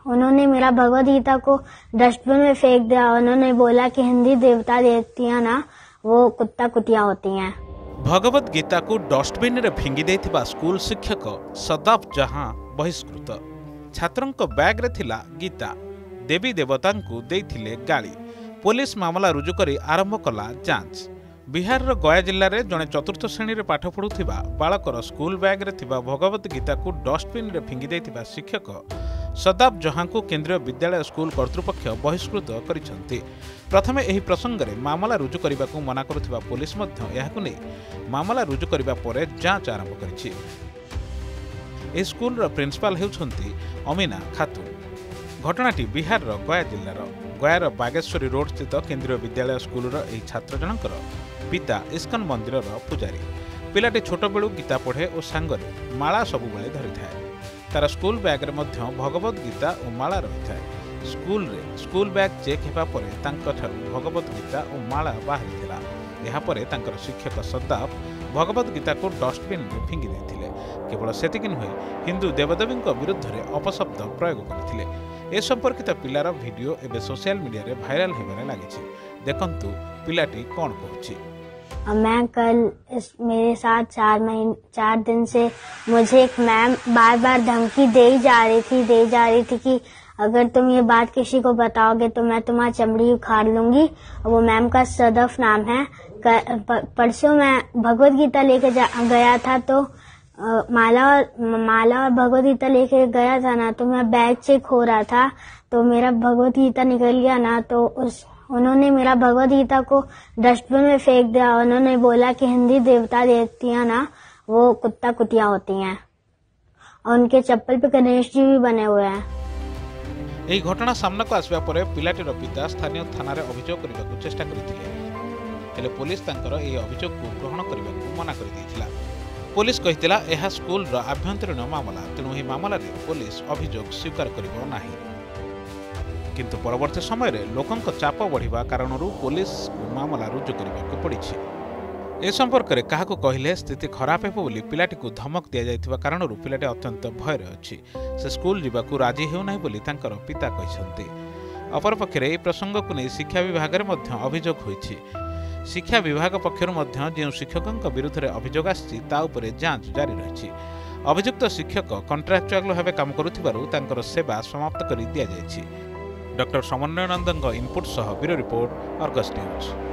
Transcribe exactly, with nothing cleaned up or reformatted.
उन्होंने मेरा भगवद गीता को डस्टबिन में फेंक दिया। उन्होंने बोला कि हिंदी देवता देवतियां ना वो कुत्ता कुतिया होती हैं। भगवद गीता को डस्टबिन रे फिंगी देथिबा स्कूल शिक्षक सदाफ जहां बहिष्कृत। छात्रों बैग रे थिला गीता। देवी देवता को देथिले गाली। पुलिस मामला रुजु करी आरंभ कला जांच। बिहार गया जिले में जड़े चतुर्थ श्रेणी में पाठ पढ़ुवा बालकर स्कूल बैग रे थिबा भगवद गीता को डस्टबिन रे फिंगी देथिबा शिक्षक सदाफ जहां को केंद्रीय विद्यालय स्कूल कर्तृपक्ष बहिष्कृत करिसेंति। प्रथमे एही प्रसंग में मामला रुजु करने को मना करुथिबा पुलिस मध्य एहाकु नै मामला रुजु करिबा परे जांच आरंभ करिछि। ए स्कूल रो प्रिंसिपल हेउछंती अमीना खातून। घटनाटी बिहार गया जिलार गयार बागेश्वरी रोड स्थित केंद्रीय विद्यालय स्कूल छात्र जनकर पिता इस्कन मंदिर पूजारी। पिलाटी छोट बेलू गीता पढ़े और सांगरे माला सबुबले धरी थाए। तार स्कूल बैग रे मध्य भगवद गीता और माला रही थाए। स्कूल रे स्कूल बैग चेक हेबा परे तांका ठारू भगवद गीता और माला बाहरी थिला। एहा परे तांकर शिक्षक सदाफ भगवद गीता को डस्टबिन में फिंगी देथिले। केवल सेतिक नुहे हिंदू देवदेवी विरुद्ध में अपशब्द प्रयोग करथिले। ए संपर्कित पिलार वीडियो एवं सोशल मीडिया रे वायरल होने लगी। देखंतु पिलाटी कौन कहूछि। मैं कल इस मेरे साथ चार महीने चार दिन से मुझे एक मैम बार बार धमकी दे ही जा रही थी दे जा रही थी कि अगर तुम ये बात किसी को बताओगे तो मैं तुम्हारी चमड़ी उखाड़ लूंगी। वो मैम का सदफ नाम है। परसों मैं भगवद गीता लेके गया था तो आ, माला और माला और भगवद गीता लेके गया था ना तो मैं बैग चेक हो रहा था तो मेरा भगवद गीता निकल गया ना तो उस उन्होंने मेरा भगवद गीता को डस्टबिन में फेंक दिया। उन्होंने बोला कि हिंदी देवता देवतियां ना वो कुत्ता कुतिया होती हैं और उनके चप्पल पे गणेश जी भी बने हुए हैं। यही घटना सामना को आसवा परे पिलाटीर पिता स्थानीय थाना रे अभियोग करने को चेष्टा करथिले। हेले पुलिस तांकर एही अभियोग को ग्रहण करने को मना कर दैथिला। पुलिस कहितिला एहा स्कूल रो आभ्यंतरीण मामला तेणु एही मामला रे पुलिस अभियोग स्वीकार करिबो नाही। किंतु परवर्ती समय रे लोकंक चाप बढ़िबा कारणरू पुलिस मामला रुजु करिबाकू पड़िछि। ए संपर्क में क्या कहले स्थिति खराब हेबो बोली पिलाटी को धमक दिया जायतिबा कारणरू पिलाटी अत्यंत भय अछि। से स्कूल जीवाकू राजी हेउ नाही बोली तांकर पिता कहिसंती। अपरपक्षे ए प्रसंग को नहीं शिक्षा विभाग रे मध्य अभियोग होइछि। शिक्षा विभाग पक्षर मध्य जो शिक्षकों विरुद्ध में अभियोग आछि ता उपरे जांच जारी रही। अभियुक्त शिक्षक कंट्राक्चुअल भाव काम करुथिबारु तांकर सेवा समाप्त कर दि जायछि। डॉक्टर समन्वय नंदन इनपुट सह ब्यूरो रिपोर्ट अर्गस न्यूज।